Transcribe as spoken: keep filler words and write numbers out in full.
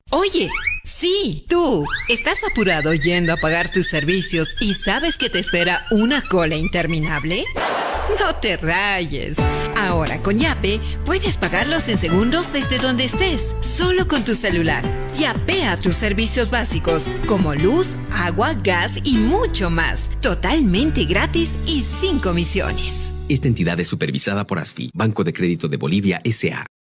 Oye, sí, tú, ¿estás apurado yendo a pagar tus servicios y sabes que te espera una cola interminable? No te rayes. Ahora con Yape puedes pagarlos en segundos desde donde estés, solo con tu celular. Yapea tus servicios básicos como luz, agua, gas y mucho más, totalmente gratis y sin comisiones. Esta entidad es supervisada por A S F I, Banco de Crédito de Bolivia S A